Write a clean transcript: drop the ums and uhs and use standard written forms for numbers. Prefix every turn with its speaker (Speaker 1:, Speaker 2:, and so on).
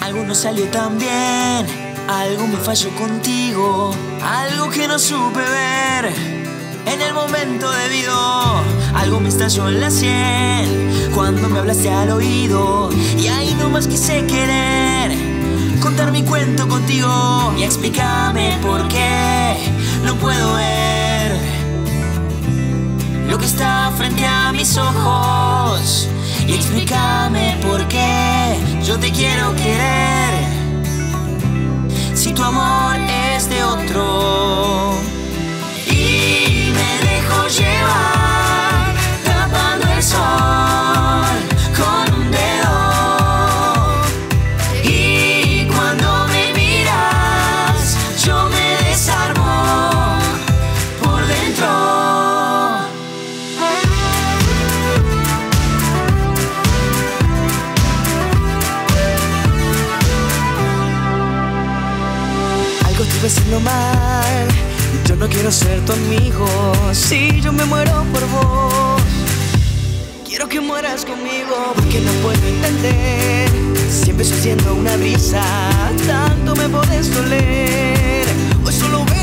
Speaker 1: Algo no salió tan bien, algo me falló contigo, algo que no supe ver en el momento debido. Algo me estalló en la sien cuando me hablaste al oído, y ahí nomás quise querer contar mi cuento contigo. Y explícame por qué no puedo ver lo que está frente a mis ojos. Y explícame por qué yo te quiero querer si tu amor es de otro. Y me dejo llevar tapando el sol con un dedo. Y cuando me miras yo me desarmo por dentro. Estuve haciendo mal, yo no quiero ser tu amigo. Si yo me muero por vos, quiero que mueras conmigo. Porque no puedo entender, siempre estoy siendo una brisa, tanto me podés doler. Hoy solo veo